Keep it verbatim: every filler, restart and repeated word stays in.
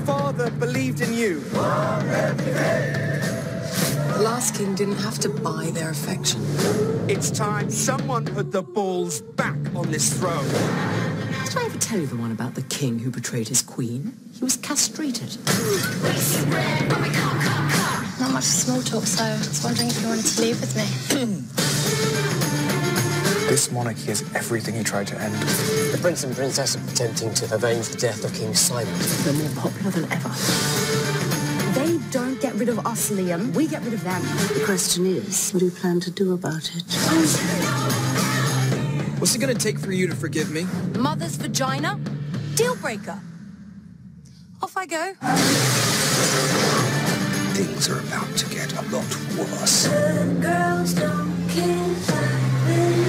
father believed in you. The last king didn't have to buy their affection. It's time someone put the balls back on this throne. Did I ever tell you the one about the king who betrayed his queen? He was castrated. Not much small talk, so I was wondering if you wanted to leave with me. This monarchy is everything he tried to end. The prince and princess are attempting to avenge the death of King Simon. They're more popular than ever. They don't get rid of us, Liam. We get rid of them. The question is, what do you plan to do about it? What's it gonna take for you to forgive me? Mother's vagina? Deal breaker. Off I go. Things are about to get a lot worse. Girls don't care.